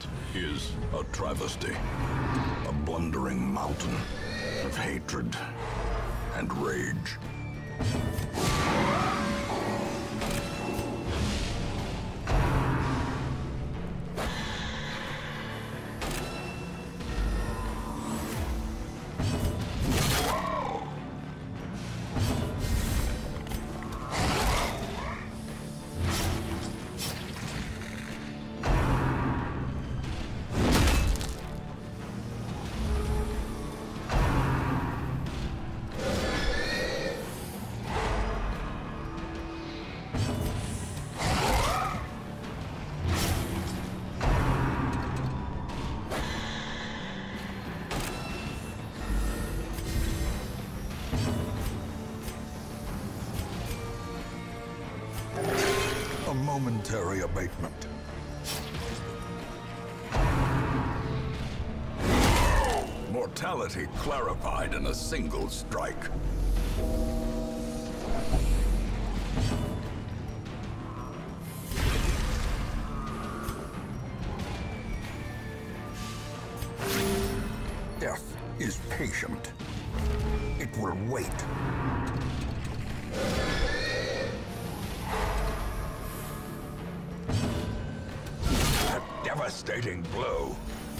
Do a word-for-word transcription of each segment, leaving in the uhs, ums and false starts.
It is a travesty. A blundering mountain of hatred and rage. A momentary abatement. Mortality clarified in a single strike. Death is patient. It will wait. Devastating blow.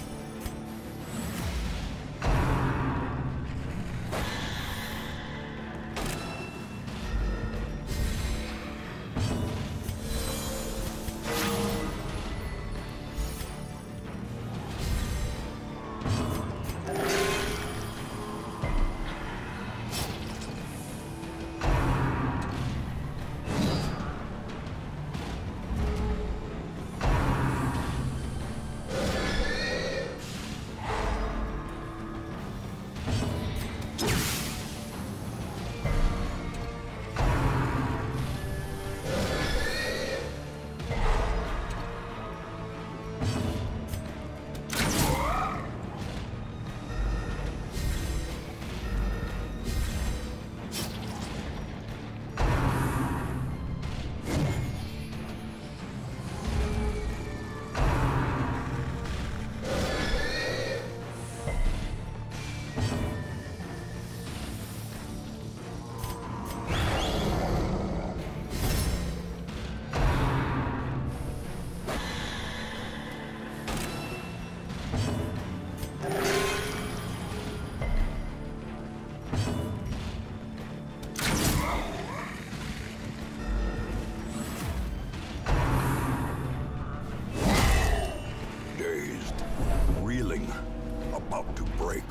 About to break.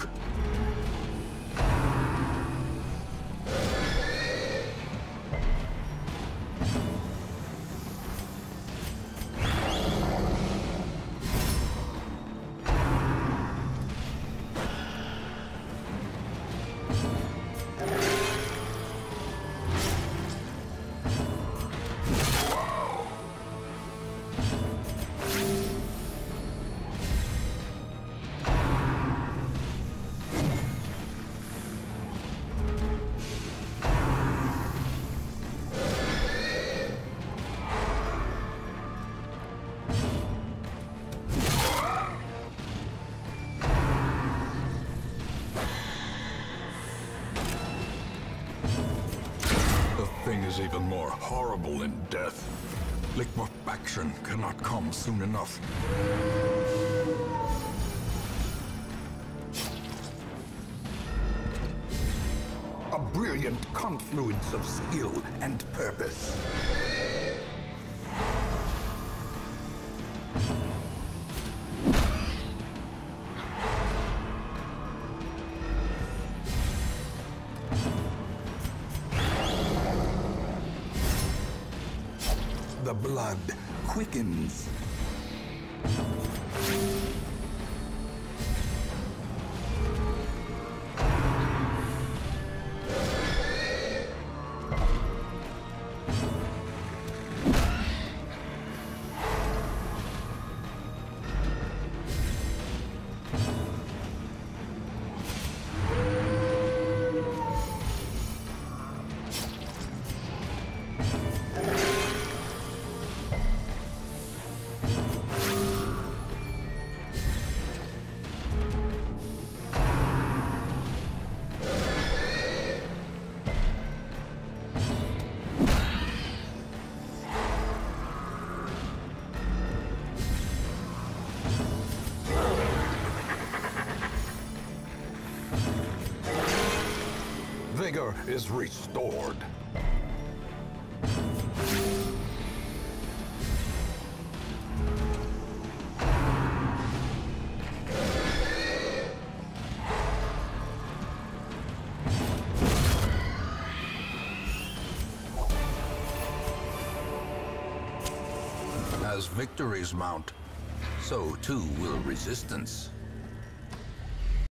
Is even more horrible in death. Liquefaction cannot come soon enough. A brilliant confluence of skill and purpose. The blood quickens. Vigor is restored. As victories mount, so too will resistance.